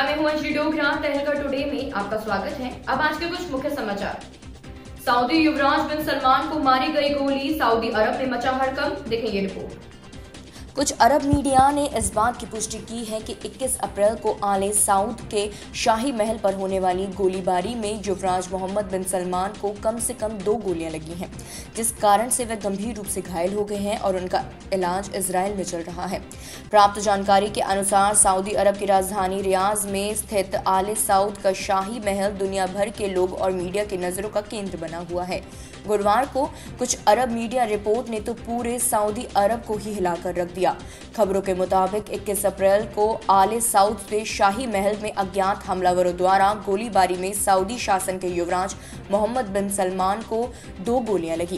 मैं हूं अंजलि डोगरा। तहलका टुडे में आपका स्वागत है। अब आज के कुछ मुख्य समाचार। सऊदी युवराज बिन सलमान को मारी गई गोली, सऊदी अरब में मचा हड़कंप। देखें ये रिपोर्ट। कुछ अरब मीडिया ने इस बात की पुष्टि की है कि 21 अप्रैल को आले साउद के शाही महल पर होने वाली गोलीबारी में युवराज मोहम्मद बिन सलमान को कम से कम 2 गोलियां लगी हैं, जिस कारण से वे गंभीर रूप से घायल हो गए हैं और उनका इलाज इजराइल में चल रहा है। प्राप्त जानकारी के अनुसार सऊदी अरब की राजधानी रियाज में स्थित आले साउद का शाही महल दुनिया भर के लोग और मीडिया की नजरों का केंद्र बना हुआ है। गुरुवार को कुछ अरब मीडिया रिपोर्ट ने तो पूरे सऊदी अरब को ही हिलाकर रख दिया। खबरों के मुताबिक 21 अप्रैल को आले साउद के शाही महल में अज्ञात हमलावरों द्वारा गोलीबारी में सऊदी शासन के युवराज मोहम्मद बिन सलमान को 2 गोलियां लगी।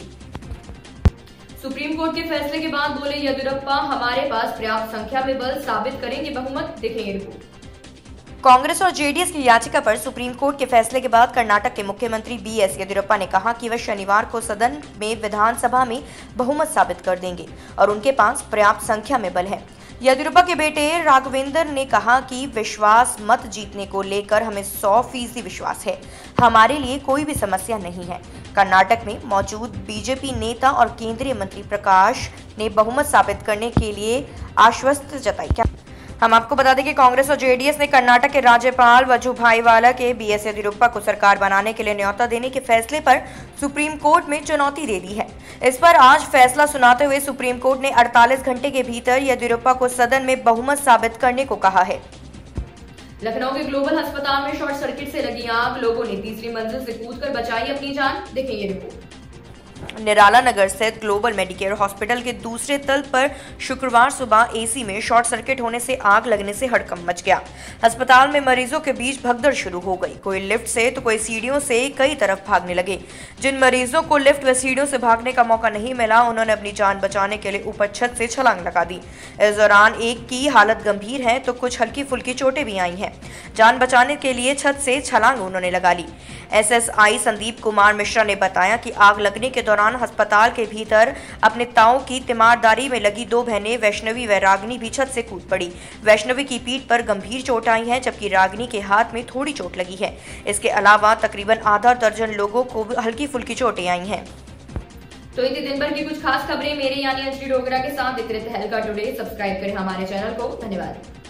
सुप्रीम कोर्ट के फैसले के बाद बोले येदियुरप्पा, हमारे पास पर्याप्त संख्या में बल, साबित करेंगे बहुमत। देखें ये रिपोर्ट। कांग्रेस और जेडीएस की याचिका पर सुप्रीम कोर्ट के फैसले के बाद कर्नाटक के मुख्यमंत्री बीएस येदियुरप्पा ने कहा कि वह शनिवार को सदन में विधानसभा में बहुमत साबित कर देंगे और उनके पास पर्याप्त संख्या में बल है। येदियुरप्पा के बेटे राघवेंद्र ने कहा कि विश्वास मत जीतने को लेकर हमें 100% विश्वास है, हमारे लिए कोई भी समस्या नहीं है। कर्नाटक में मौजूद बीजेपी नेता और केंद्रीय मंत्री प्रकाश ने बहुमत साबित करने के लिए आश्वस्त जताई। हम आपको बता दें कि कांग्रेस और जेडीएस ने कर्नाटक के राज्यपाल वजुभाई वाला के बीएस येदियुरप्पा को सरकार बनाने के लिए न्योता देने के फैसले पर सुप्रीम कोर्ट में चुनौती दे दी है। इस पर आज फैसला सुनाते हुए सुप्रीम कोर्ट ने 48 घंटे के भीतर येदियुरप्पा को सदन में बहुमत साबित करने को कहा है। लखनऊ के ग्लोबल अस्पताल में शॉर्ट सर्किट से लगी आग, लोगों ने तीसरी मंजिल से कूदकर बचाई अपनी जान। देखें ये रिपोर्ट। निराला नगर स्थित ग्लोबल मेडिकेयर हॉस्पिटल के दूसरे तल पर शुक्रवार सुबह एसी में शॉर्ट सर्किट होने से आग लगने से हड़कंप मच गया। अस्पताल में मरीजों के बीच भगदड़ शुरू हो गई। कोई लिफ्ट से तो कोई सीढ़ियों से कई तरफ भागने लगे। जिन मरीजों को लिफ्ट व सीढ़ियों से भागने का मौका नहीं मिला, उन्होंने अपनी जान बचाने के लिए ऊपर छत से छलांग लगा दी। इस दौरान एक की हालत गंभीर है तो कुछ हल्की फुल्की चोटें भी आई हैं। जान बचाने के लिए छत से छलांग उन्होंने लगा ली। एसएसआई संदीप कुमार मिश्रा ने बताया कि आग लगने के दौरान अस्पताल के भीतर अपने ताऊ की तीमारदारी में लगी 2 बहनें वैष्णवी व रागिनी भी छत से कूद पड़ी। वैष्णवी की पीठ पर गंभीर चोट आई है, जबकि रागिनी के हाथ में थोड़ी चोट लगी है। इसके अलावा तकरीबन आधा दर्जन लोगों को हल्की फुल्की चोटें आई हैं। तो इतनी दिन भर की कुछ खास खबरें मेरे यानी अंजलि डोगरा के साथ देखते रहते तहलका टुडे। सब्सक्राइब करें हमारे चैनल को। धन्यवाद।